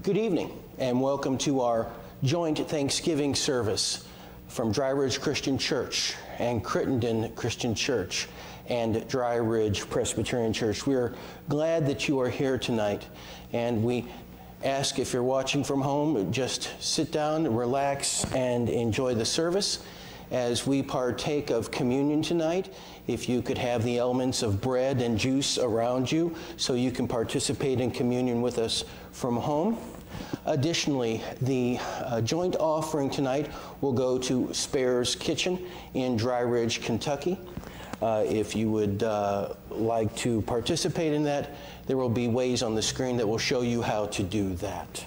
Good evening, and welcome to our joint Thanksgiving service from Dry Ridge Christian Church and Crittenden Christian Church and Dry Ridge Presbyterian Church. We are glad that you are here tonight, and we ask, if you're watching from home, just sit down, relax, and enjoy the service as we partake of communion tonight. If you could have the elements of bread and juice around you so you can participate in communion with us from home. Additionally, the joint offering tonight will go to Spare's Kitchen in Dry Ridge, Kentucky. If you would like to participate in that, there will be ways on the screen that will show you how to do that.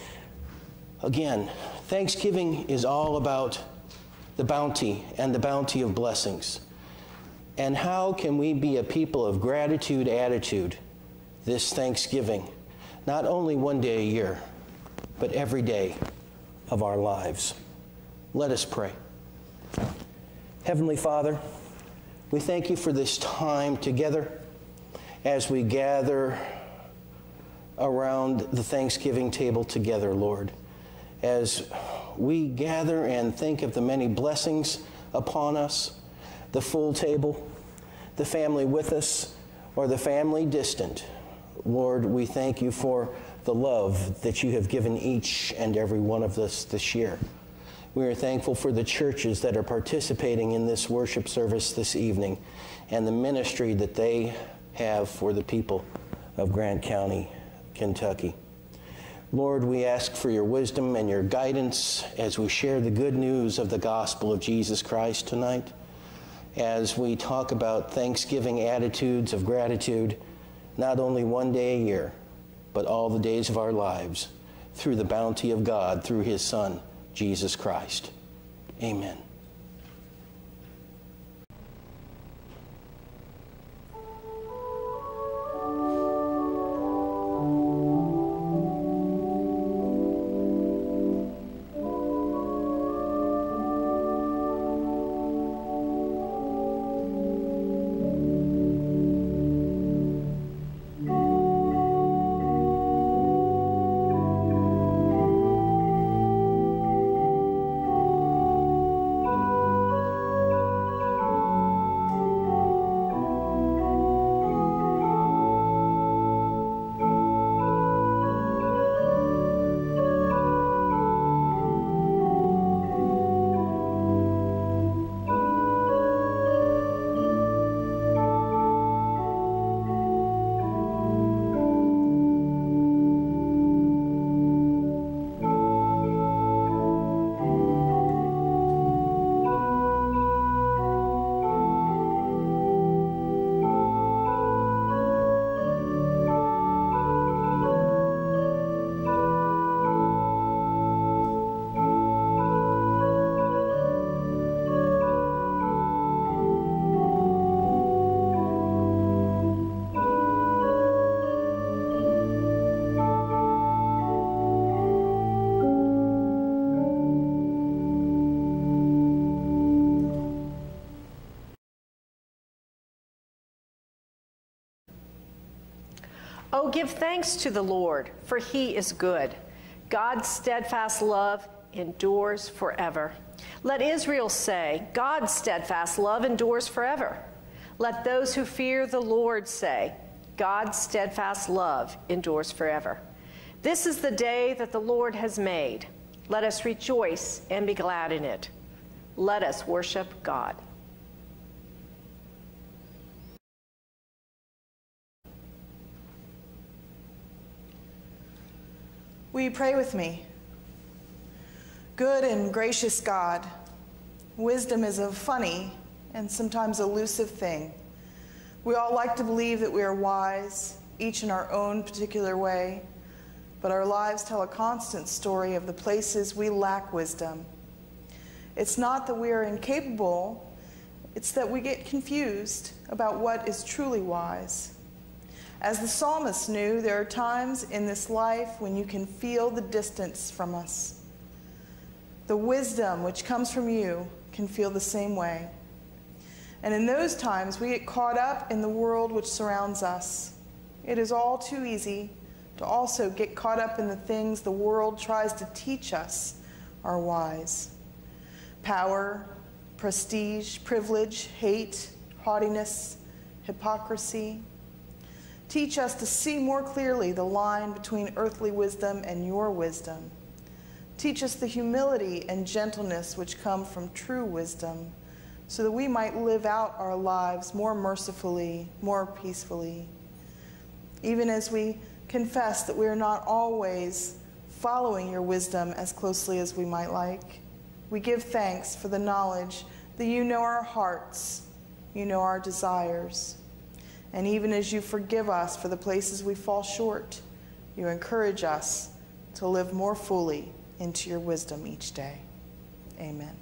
Again, Thanksgiving is all about the bounty and the bounty of blessings. And how can we be a people of gratitude attitude this Thanksgiving, not only one day a year, but every day of our lives? Let us pray. Heavenly Father, we thank you for this time together as we gather around the Thanksgiving table together, Lord. As we gather and think of the many blessings upon us, the full table, the family with us, or the family distant, Lord, we thank you for the love that you have given each and every one of us this year. We are thankful for the churches that are participating in this worship service this evening and the ministry that they have for the people of Grant County, Kentucky. Lord, we ask for your wisdom and your guidance as we share the good news of the gospel of Jesus Christ tonight, as we talk about Thanksgiving attitudes of gratitude, not only one day a year, but all the days of our lives, through the bounty of God, through his Son, Jesus Christ. Amen. Oh, give thanks to the Lord, for he is good. God's steadfast love endures forever. Let Israel say, God's steadfast love endures forever. Let those who fear the Lord say, God's steadfast love endures forever. This is the day that the Lord has made. Let us rejoice and be glad in it. Let us worship God. Will you pray with me? Good and gracious God, wisdom is a funny and sometimes elusive thing. We all like to believe that we are wise, each in our own particular way, but our lives tell a constant story of the places we lack wisdom. It's not that we are incapable, it's that we get confused about what is truly wise. As the psalmist knew, there are times in this life when you can feel the distance from us. The wisdom which comes from you can feel the same way. And in those times, we get caught up in the world which surrounds us. It is all too easy to also get caught up in the things the world tries to teach us are wise. Power, prestige, privilege, hate, haughtiness, hypocrisy. Teach us to see more clearly the line between earthly wisdom and your wisdom. Teach us the humility and gentleness which come from true wisdom, so that we might live out our lives more mercifully, more peacefully. Even as we confess that we are not always following your wisdom as closely as we might like, we give thanks for the knowledge that you know our hearts, you know our desires. And even as you forgive us for the places we fall short, you encourage us to live more fully into your wisdom each day. Amen.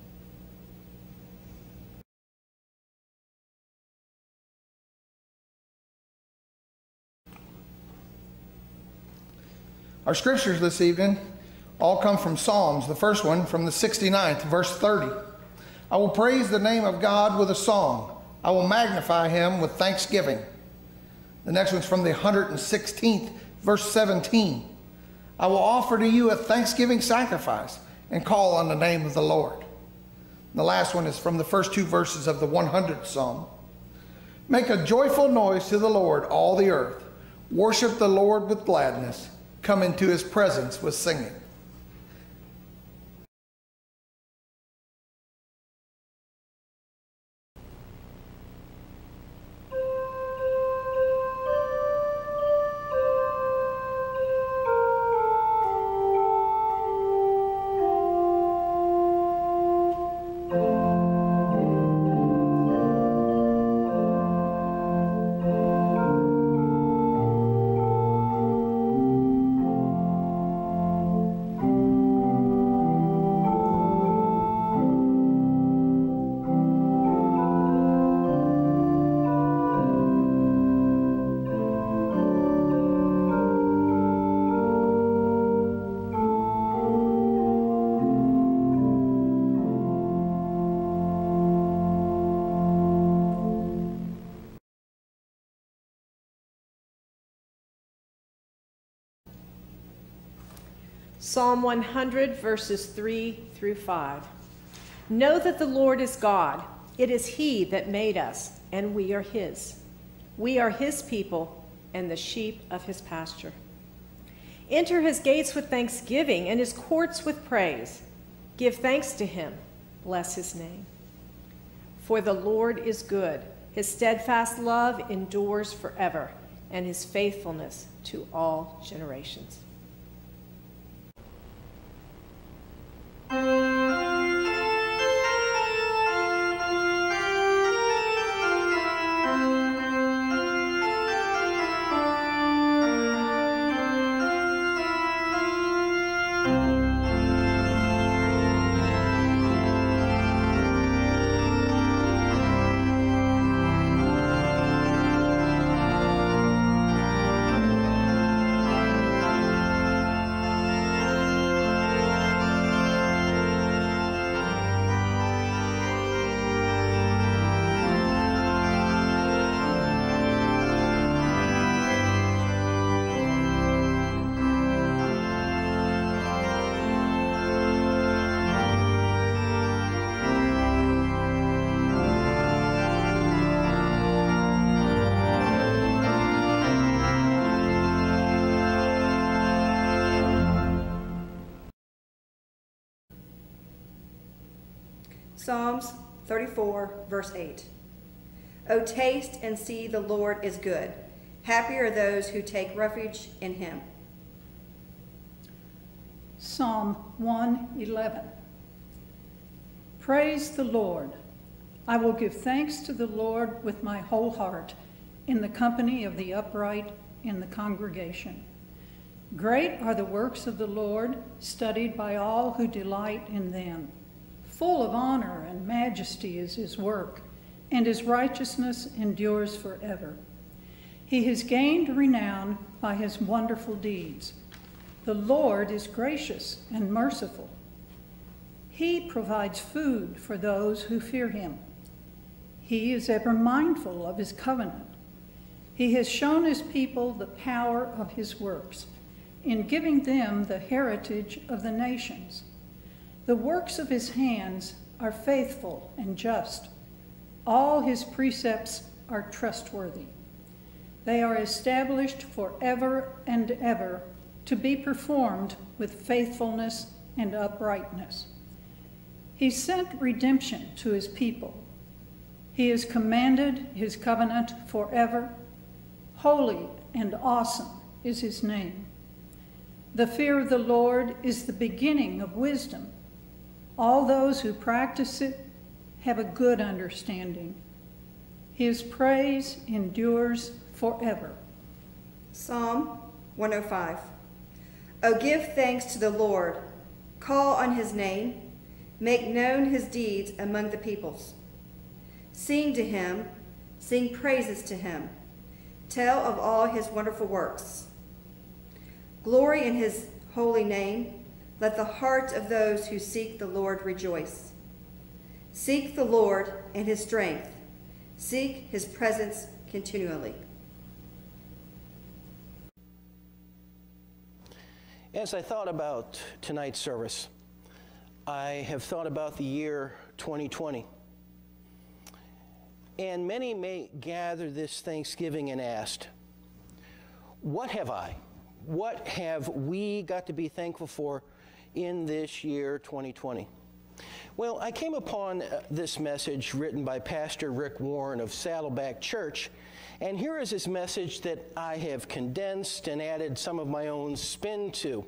Our scriptures this evening all come from Psalms. The first one from the 69th, verse 30. I will praise the name of God with a song. I will magnify him with thanksgiving. The next one's from the 116th, verse 17. I will offer to you a thanksgiving sacrifice and call on the name of the Lord. The last one is from the first two verses of the 100th Psalm. Make a joyful noise to the Lord, all the earth. Worship the Lord with gladness. Come into his presence with singing. Psalm 100, verses 3 through 5. Know that the Lord is God. It is he that made us, and we are his. We are his people and the sheep of his pasture. Enter his gates with thanksgiving and his courts with praise. Give thanks to him. Bless his name. For the Lord is good. His steadfast love endures forever, and his faithfulness to all generations. Psalms 34, verse 8. O taste and see the Lord is good. Happy are those who take refuge in him. Psalm 111. Praise the Lord. I will give thanks to the Lord with my whole heart, in the company of the upright in the congregation. Great are the works of the Lord, studied by all who delight in them. Full of honor and majesty is his work, and his righteousness endures forever. He has gained renown by his wonderful deeds. The Lord is gracious and merciful. He provides food for those who fear him. He is ever mindful of his covenant. He has shown his people the power of his works, in giving them the heritage of the nations. The works of his hands are faithful and just. All his precepts are trustworthy. They are established forever and ever, to be performed with faithfulness and uprightness. He sent redemption to his people. He has commanded his covenant forever. Holy and awesome is his name. The fear of the Lord is the beginning of wisdom. All those who practice it have a good understanding. His praise endures forever. Psalm 105. Oh, give thanks to the Lord. Call on his name. Make known his deeds among the peoples. Sing to him. Sing praises to him. Tell of all his wonderful works. Glory in his holy name. Let the hearts of those who seek the Lord rejoice. Seek the Lord and his strength. Seek his presence continually. As I thought about tonight's service, I have thought about the year 2020. And many may gather this Thanksgiving and asked, what have we got to be thankful for in this year 2020? Well, I came upon this message written by Pastor Rick Warren of Saddleback Church, and here is his message that I have condensed and added some of my own spin to.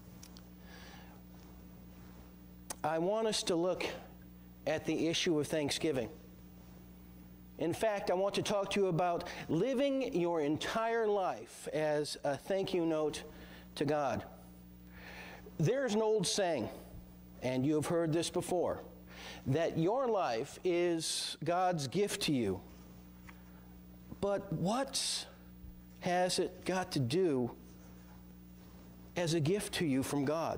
I want us to look at the issue of Thanksgiving. In fact, I want to talk to you about living your entire life as a thank you note to God. There's an old saying, and you have heard this before, that your life is God's gift to you. But what has it got to do as a gift to you from God?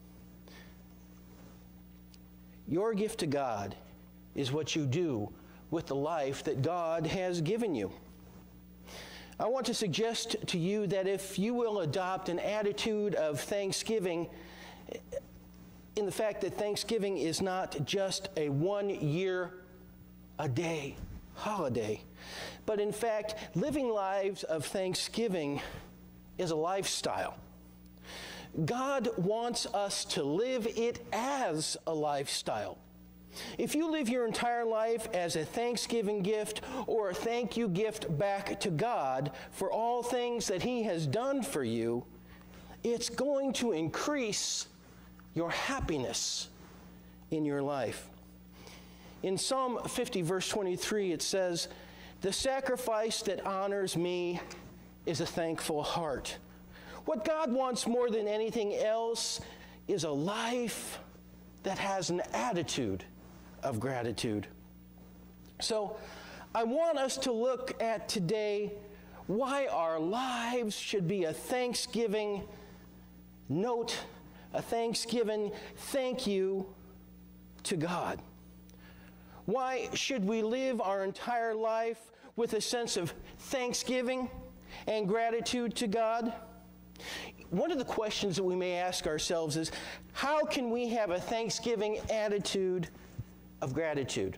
Your gift to God is what you do with the life that God has given you. I want to suggest to you that if you will adopt an attitude of thanksgiving, in the fact that Thanksgiving is not just a 1 year a day holiday, but in fact, living lives of thanksgiving is a lifestyle. God wants us to live it as a lifestyle. If you live your entire life as a Thanksgiving gift or a thank you gift back to God for all things that He has done for you, it's going to increase your happiness in your life. In Psalm 50, verse 23, it says, "The sacrifice that honors me is a thankful heart." What God wants more than anything else is a life that has an attitude of gratitude. So I want us to look at today why our lives should be a Thanksgiving note, a Thanksgiving thank you to God. Why should we live our entire life with a sense of thanksgiving and gratitude to God? One of the questions that we may ask ourselves is, how can we have a Thanksgiving attitude of gratitude?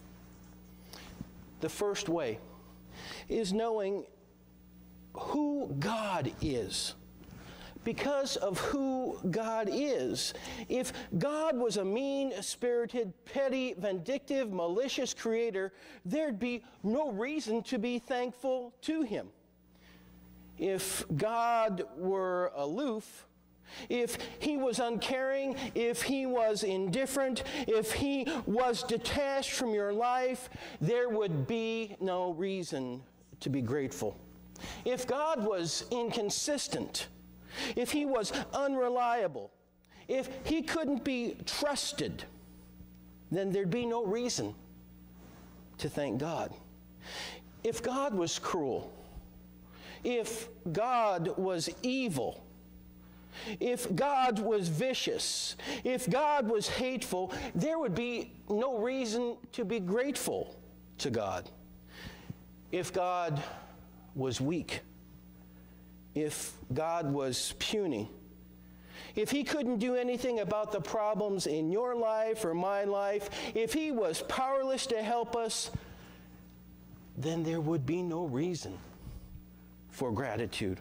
The first way is knowing who God is. Because of who God is. If God was a mean-spirited, petty, vindictive, malicious creator, there'd be no reason to be thankful to Him. If God were aloof, if He was uncaring, if He was indifferent, if He was detached from your life, there would be no reason to be grateful. If God was inconsistent, if He was unreliable, if He couldn't be trusted, then there'd be no reason to thank God. If God was cruel, if God was evil, if God was vicious, if God was hateful, there would be no reason to be grateful to God. If God was weak, if God was puny, if he couldn't do anything about the problems in your life or my life, if he was powerless to help us, then there would be no reason for gratitude.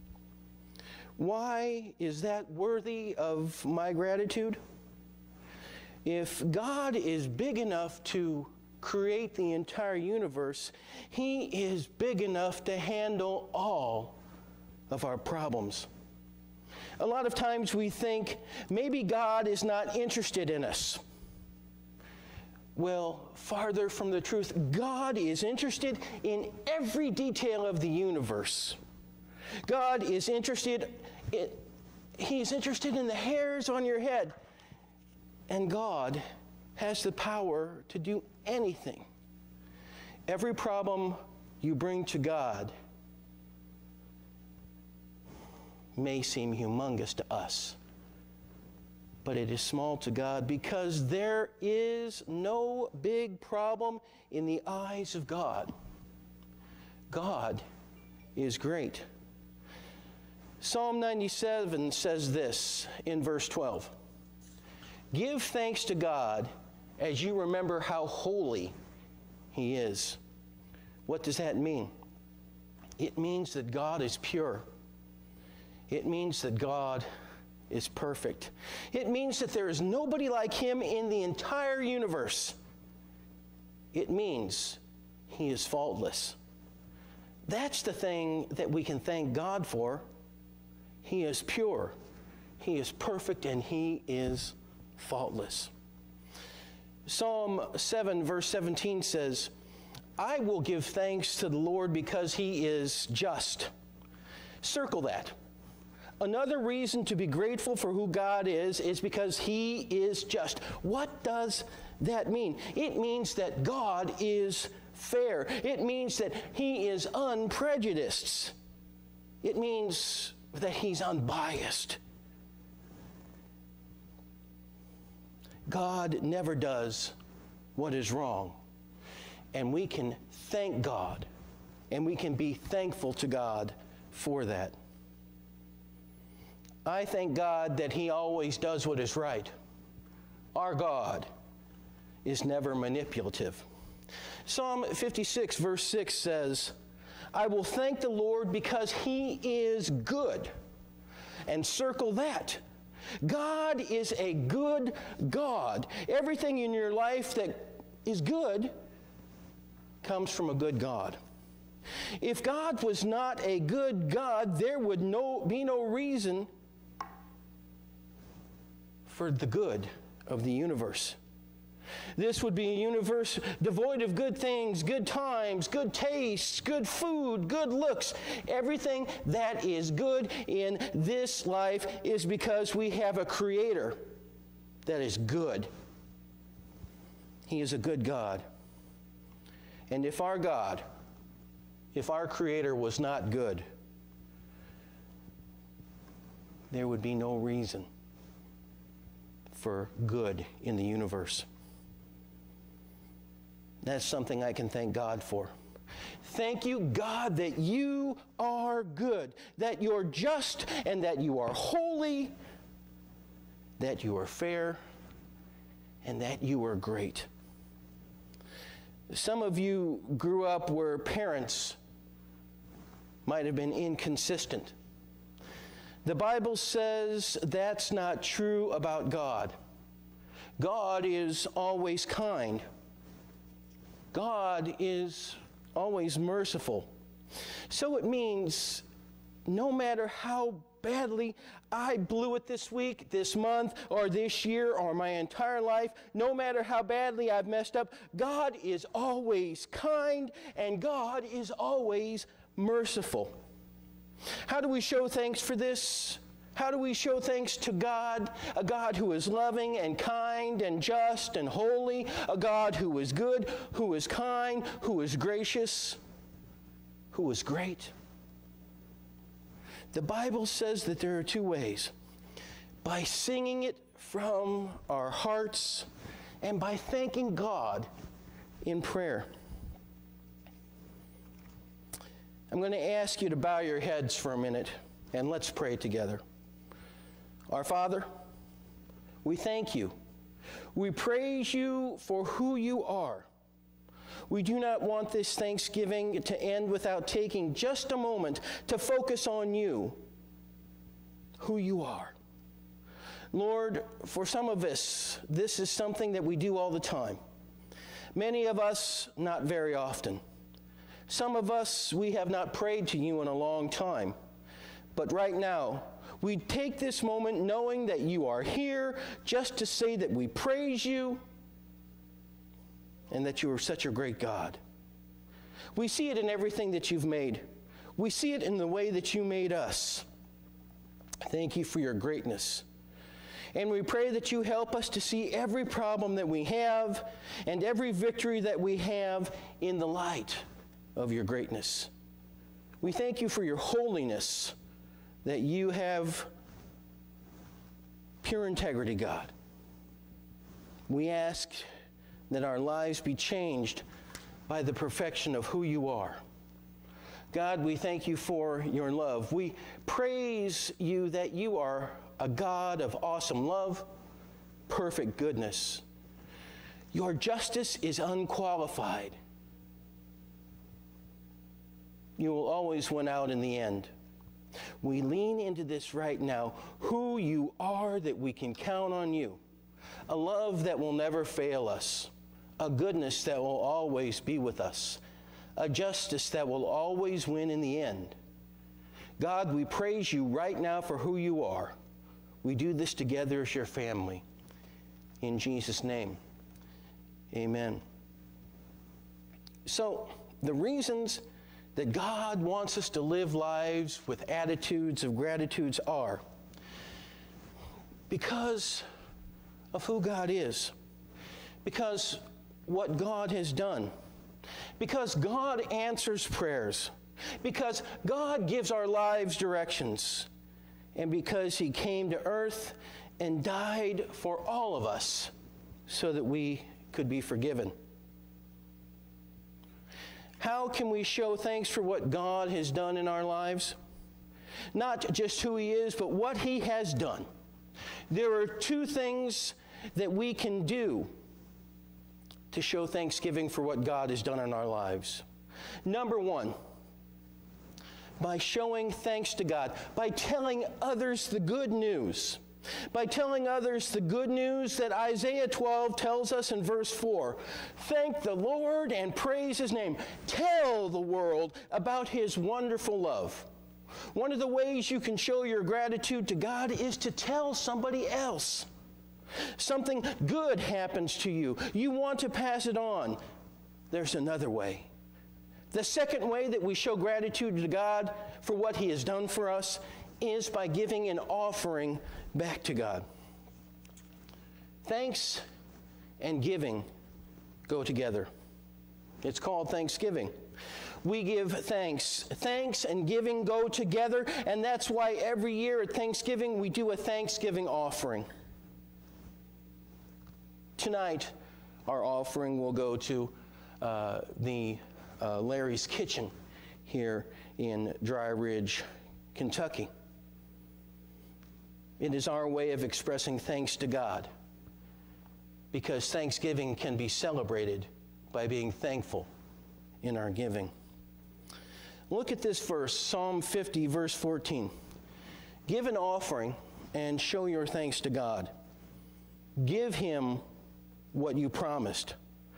Why is that worthy of my gratitude? If God is big enough to create the entire universe, he is big enough to handle all of our problems. A lot of times we think maybe God is not interested in us. Well, farther from the truth, God is interested in every detail of the universe. God is interested He's interested in the hairs on your head. And God has the power to do anything. Every problem you bring to God may seem humongous to us, but it is small to God, because there is no big problem in the eyes of God. God is great. Psalm 97 says this in verse 12. Give thanks to God as you remember how holy he is. What does that mean? It means that God is pure. It means that God is perfect. It means that there is nobody like him in the entire universe. It means he is faultless. That's the thing that we can thank God for. He is pure, he is perfect, and he is faultless. Psalm 7 verse 17 says, I will give thanks to the Lord because he is just. Circle that. Another reason to be grateful for who God is because he is just. What does that mean? It means that God is fair. It means that he is unprejudiced. It means that he's unbiased. God never does what is wrong. And we can thank God, and we can be thankful to God for that. I thank God that he always does what is right. Our God is never manipulative. Psalm 56 verse 6 says, I will thank the Lord because he is good. And circle that. God is a good God. Everything in your life that is good comes from a good God. If God was not a good God, there would be no reason for the good of the universe. This would be a universe devoid of good things, good times, good tastes, good food, good looks. Everything that is good in this life is because we have a Creator that is good. He is a good God. And if our God, if our Creator was not good, there would be no reason for good in the universe. That's something I can thank God for. Thank you, God, that you are good, that you're just, and that you are holy, that you are fair, and that you are great. Some of you grew up where parents might have been inconsistent. The Bible says that's not true about God. God is always kind. God is always merciful. So it means no matter how badly I blew it this week, this month, or this year, or my entire life, no matter how badly I've messed up, God is always kind and God is always merciful. How do we show thanks for this? How do we show thanks to God? A God who is loving and kind and just and holy. A God who is good, who is kind, who is gracious, who is great. The Bible says that there are two ways. By singing it from our hearts and by thanking God in prayer. I'm going to ask you to bow your heads for a minute, and let's pray together. Our Father, we thank you. We praise you for who you are. We do not want this Thanksgiving to end without taking just a moment to focus on you, who you are. Lord, for some of us, this is something that we do all the time. Many of us, not very often. Some of us, we have not prayed to you in a long time. But right now, we take this moment knowing that you are here just to say that we praise you and that you are such a great God. We see it in everything that you've made. We see it in the way that you made us. Thank you for your greatness. And we pray that you help us to see every problem that we have and every victory that we have in the light of your greatness. We thank you for your holiness, that you have pure integrity, God. We ask that our lives be changed by the perfection of who you are. God, we thank you for your love. We praise you that you are a God of awesome love, perfect goodness. Your justice is unqualified. You will always win out in the end. We lean into this right now, who you are, that we can count on you. A love that will never fail us. A goodness that will always be with us. A justice that will always win in the end. God, we praise you right now for who you are. We do this together as your family. In Jesus' name, amen. So, the reasons that God wants us to live lives with attitudes of gratitude are because of who God is, because what God has done, because God answers prayers, because God gives our lives directions, and because he came to earth and died for all of us so that we could be forgiven. How can we show thanks for what God has done in our lives? Not just who he is, but what he has done. There are two things that we can do to show thanksgiving for what God has done in our lives. Number one, by showing thanks to God, by telling others the good news. By telling others the good news that Isaiah 12 tells us in verse 4. Thank the Lord and praise his name. Tell the world about his wonderful love. One of the ways you can show your gratitude to God is to tell somebody else. Something good happens to you. You want to pass it on. There's another way. The second way that we show gratitude to God for what he has done for us is by giving an offering back to God. Thanks and giving go together. It's called Thanksgiving. We give thanks. Thanks and giving go together, and that's why every year at Thanksgiving we do a Thanksgiving offering. Tonight, our offering will go to Larry's Kitchen here in Dry Ridge, Kentucky. It is our way of expressing thanks to God, because Thanksgiving can be celebrated by being thankful in our giving. Look at this verse, Psalm 50, verse 14. Give an offering and show your thanks to God. Give him what you promised.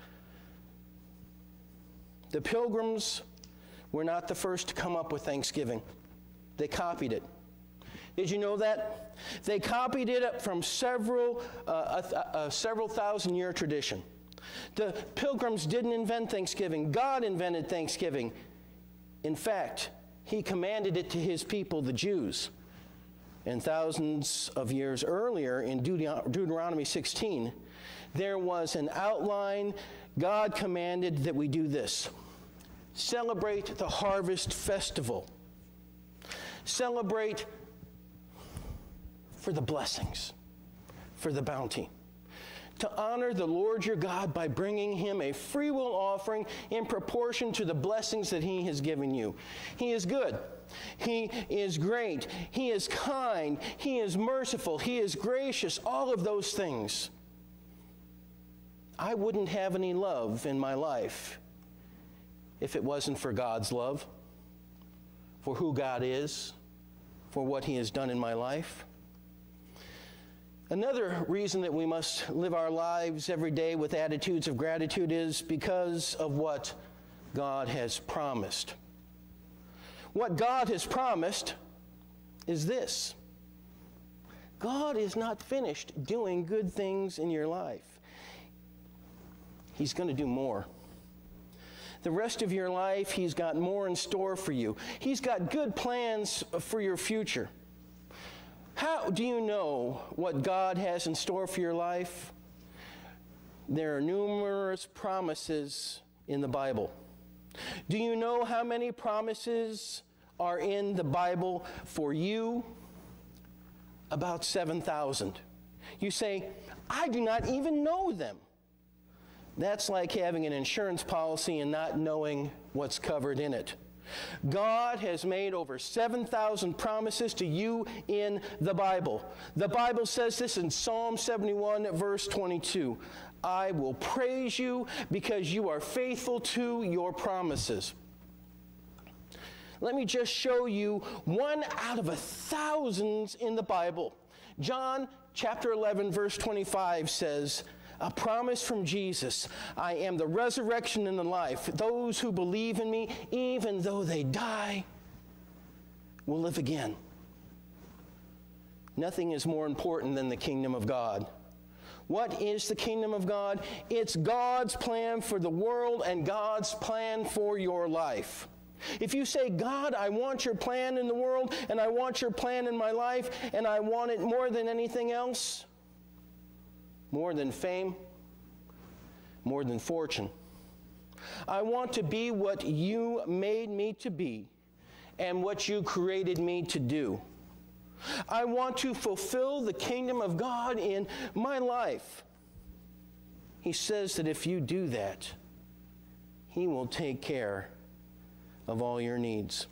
The Pilgrims were not the first to come up with Thanksgiving. They copied it. Did you know that? They copied it up from several thousand-year tradition. The Pilgrims didn't invent Thanksgiving. God invented Thanksgiving. In fact, he commanded it to his people, the Jews. And thousands of years earlier, in Deuteronomy 16, there was an outline. God commanded that we do this. Celebrate the harvest festival. Celebrate for the blessings, for the bounty. to honor the Lord your God by bringing him a free will offering in proportion to the blessings that he has given you. He is good. He is great. He is kind. He is merciful. He is gracious. All of those things. I wouldn't have any love in my life if it wasn't for God's love, for who God is, for what he has done in my life. Another reason that we must live our lives every day with attitudes of gratitude is because of what God has promised. What God has promised is this: God is not finished doing good things in your life. He's going to do more. The rest of your life, he's got more in store for you. He's got good plans for your future. How do you know what God has in store for your life? There are numerous promises in the Bible. Do you know how many promises are in the Bible for you? About 7,000. You say, I do not even know them. That's like having an insurance policy and not knowing what's covered in it. God has made over 7,000 promises to you in the Bible. The Bible says this in Psalm 71, verse 22. I will praise you because you are faithful to your promises. Let me just show you one out of thousands in the Bible. John chapter 11, verse 25 says, a promise from Jesus. I am the resurrection and the life. Those who believe in me, even though they die, will live again. Nothing is more important than the kingdom of God. What is the kingdom of God? It's God's plan for the world and God's plan for your life. If you say, God, I want your plan in the world, and I want your plan in my life, and I want it more than anything else, more than fame, more than fortune. I want to be what you made me to be and what you created me to do. I want to fulfill the kingdom of God in my life. He says that if you do that, he will take care of all your needs.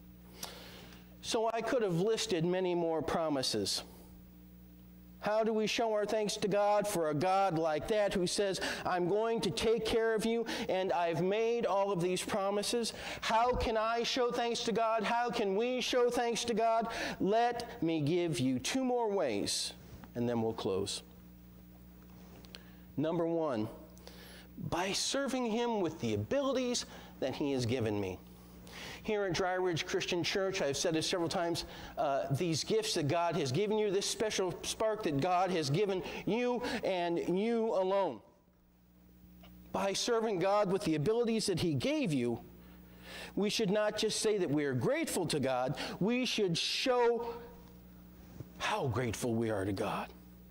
So I could have listed many more promises. How do we show our thanks to God for a God like that who says, I'm going to take care of you and I've made all of these promises? How can I show thanks to God? How can we show thanks to God? Let me give you two more ways and then we'll close. Number one, by serving him with the abilities that he has given me. Here at Dry Ridge Christian Church, I've said it several times, these gifts that God has given you, this special spark that God has given you and you alone. By serving God with the abilities that he gave you, we should not just say that we are grateful to God, we should show how grateful we are to God.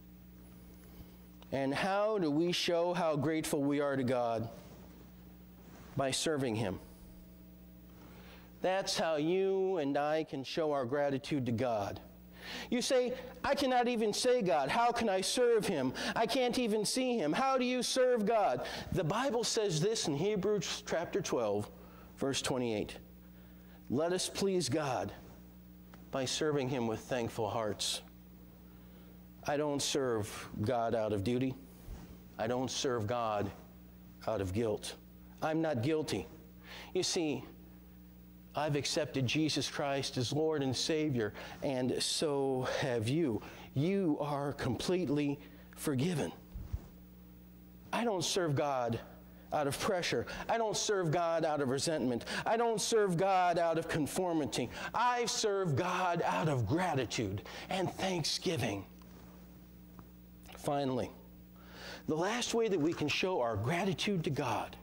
And how do we show how grateful we are to God? By serving him. That's how you and I can show our gratitude to God. You say, I cannot even say God. How can I serve him? I can't even see him. How do you serve God? The Bible says this in Hebrews chapter 12, verse 28. Let us please God by serving him with thankful hearts. I don't serve God out of duty. I don't serve God out of guilt. I'm not guilty. You see, I've accepted Jesus Christ as Lord and Savior, and so have you. You are completely forgiven. I don't serve God out of pressure. I don't serve God out of resentment. I don't serve God out of conformity. I serve God out of gratitude and thanksgiving. Finally, the last way that we can show our gratitude to God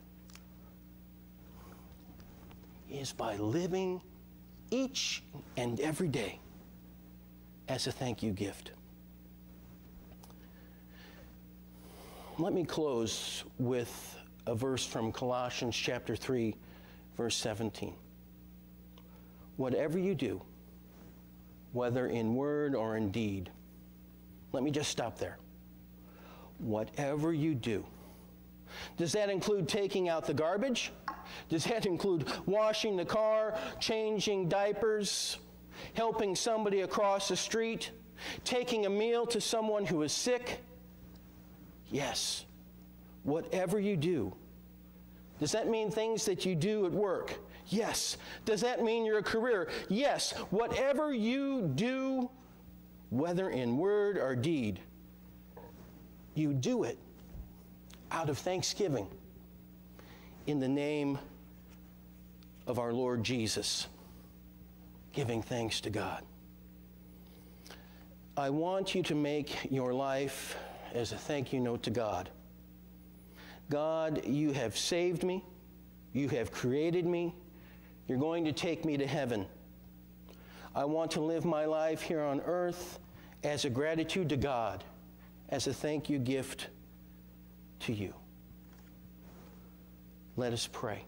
is by living each and every day as a thank you gift. Let me close with a verse from Colossians chapter 3, verse 17. Whatever you do, whether in word or in deed, let me just stop there. whatever you do. Does that include taking out the garbage? Does that include washing the car, changing diapers, helping somebody across the street, taking a meal to someone who is sick? Yes, whatever you do. Does that mean things that you do at work? Yes. Does that mean your career? Yes. Whatever you do, whether in word or deed, you do it out of thanksgiving in the name of our Lord Jesus, giving thanks to God. I want you to make your life as a thank you note to God. God, you have saved me. You have created me. You're going to take me to heaven. I want to live my life here on earth as a gratitude to God, as a thank you gift to you. Let us pray.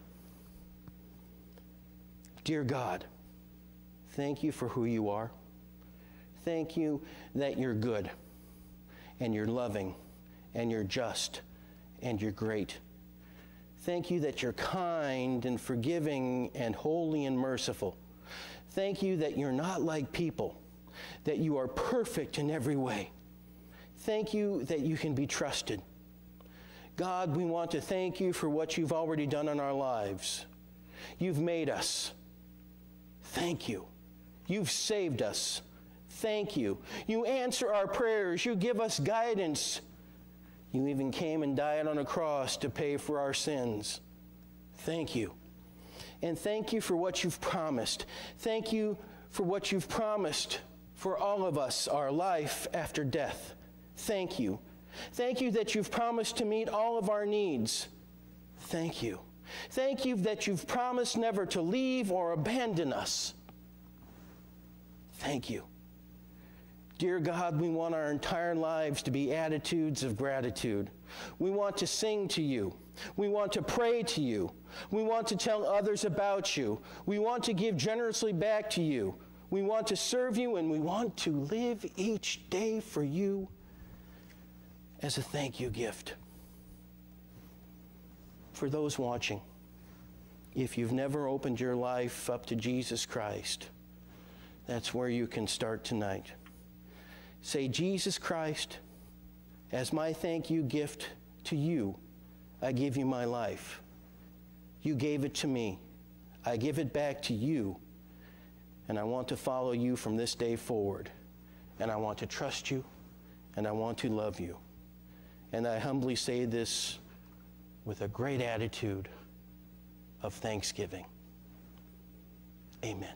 Dear God, thank you for who you are. Thank you that you're good, and you're loving, and you're just, and you're great. Thank you that you're kind and forgiving and holy and merciful. Thank you that you're not like people, that you are perfect in every way. Thank you that you can be trusted. God, we want to thank you for what you've already done in our lives. You've made us. Thank you. You've saved us. Thank you. You answer our prayers. You give us guidance. You even came and died on a cross to pay for our sins. Thank you. And thank you for what you've promised. Thank you for what you've promised for all of us, our life after death. Thank you. Thank you that you've promised to meet all of our needs. Thank you. Thank you that you've promised never to leave or abandon us. Thank you. Dear God, we want our entire lives to be attitudes of gratitude. We want to sing to you. We want to pray to you. We want to tell others about you. We want to give generously back to you. We want to serve you, and we want to live each day for you as a thank you gift. For those watching, if you've never opened your life up to Jesus Christ, that's where you can start tonight. Say, Jesus Christ, as my thank you gift to you, I give you my life. You gave it to me. I give it back to you, and I want to follow you from this day forward. And I want to trust you, and I want to love you. And I humbly say this with a great attitude of thanksgiving. Amen.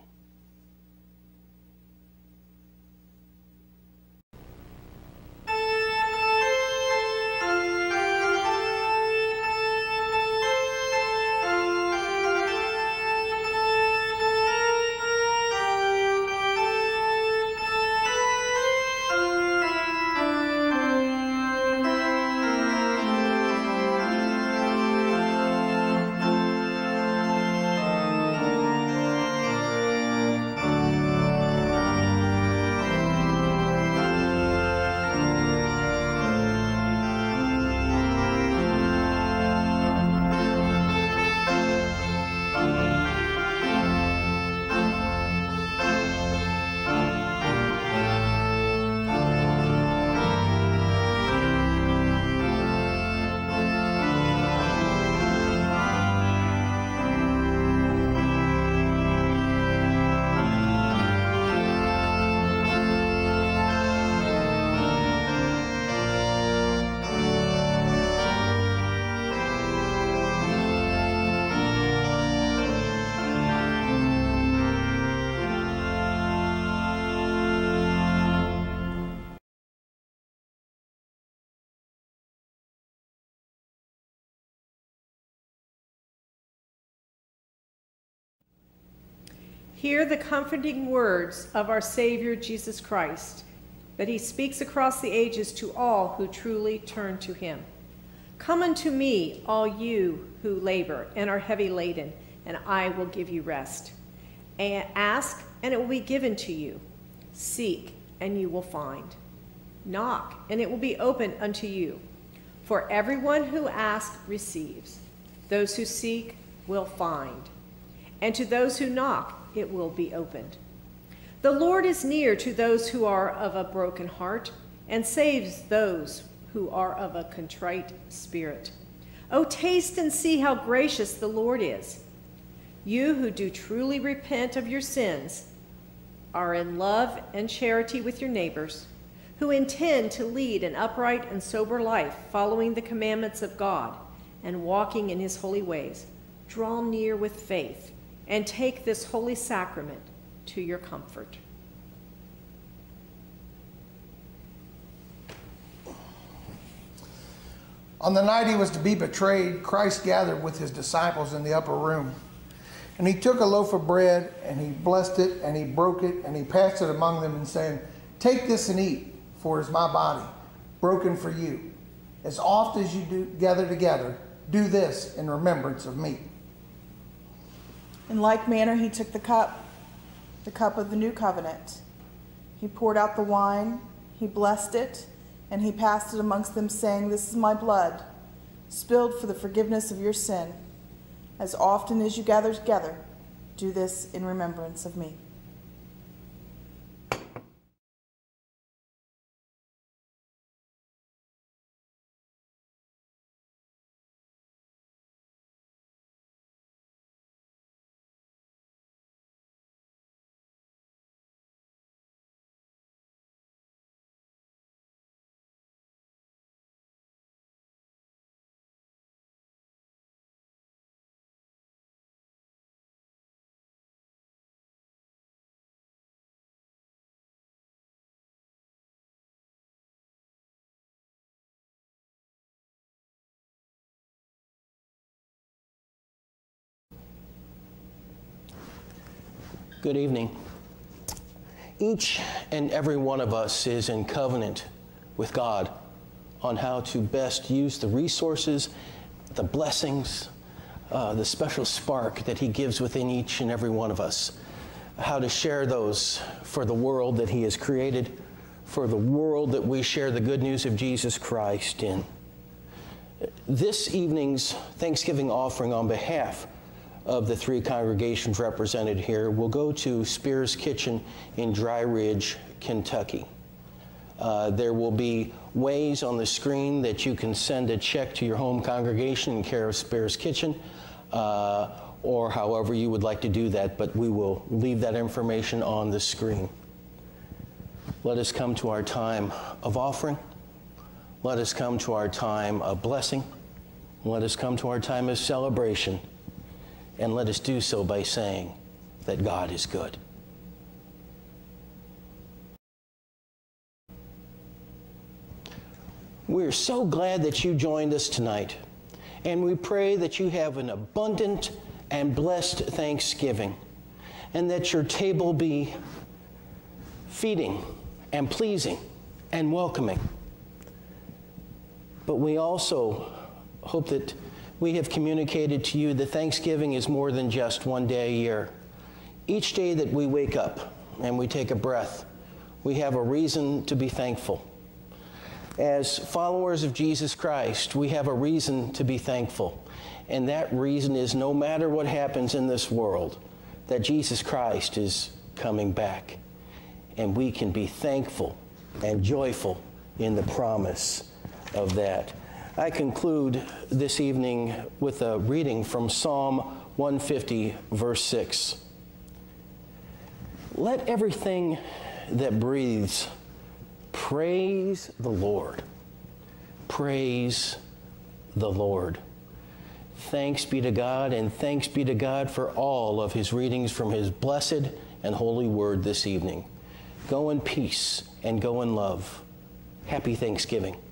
Hear the comforting words of our Savior Jesus Christ, that he speaks across the ages to all who truly turn to him. Come unto me, all you who labor and are heavy laden, and I will give you rest. And ask, and it will be given to you. Seek, and you will find. Knock, and it will be opened unto you. For everyone who asks receives, those who seek will find, and to those who knock it will be opened. The Lord is near to those who are of a broken heart, and saves those who are of a contrite spirit. Oh, taste and see how gracious the Lord is. You who do truly repent of your sins are in love and charity with your neighbors, who intend to lead an upright and sober life, following the commandments of God and walking in his holy ways. Draw near with faith and take this holy sacrament to your comfort. On the night he was to be betrayed, Christ gathered with his disciples in the upper room. And he took a loaf of bread, and he blessed it, and he broke it, and he passed it among them, and saying, "Take this and eat, for it is my body, broken for you. As oft as you do gather together, do this in remembrance of me." In like manner he took the cup of the new covenant. He poured out the wine, he blessed it, and he passed it amongst them, saying, "This is my blood, spilled for the forgiveness of your sin. As often as you gather together, do this in remembrance of me." Good evening. Each and every one of us is in covenant with God on how to best use the resources, the blessings, the special spark that he gives within each and every one of us, how to share those for the world that he has created, for the world that we share the good news of Jesus Christ in. This evening's Thanksgiving offering on behalf of the three congregations represented here will go to Spear's Kitchen in Dry Ridge, Kentucky. There will be ways on the screen that you can send a check to your home congregation in care of Spear's Kitchen, or however you would like to do that, but we will leave that information on the screen. Let us come to our time of offering. Let us come to our time of blessing. Let us come to our time of celebration. And let us do so by saying that God is good. We're so glad that you joined us tonight, and we pray that you have an abundant and blessed Thanksgiving, and that your table be feeding and pleasing and welcoming. But we also hope that we have communicated to you that Thanksgiving is more than just one day a year. Each day that we wake up and we take a breath, we have a reason to be thankful. As followers of Jesus Christ, we have a reason to be thankful. And that reason is, no matter what happens in this world, that Jesus Christ is coming back. And we can be thankful and joyful in the promise of that. I conclude this evening with a reading from Psalm 150, verse 6. Let everything that breathes praise the Lord. Praise the Lord. Thanks be to God, and thanks be to God for all of his readings from his blessed and holy word this evening. Go in peace and go in love. Happy Thanksgiving.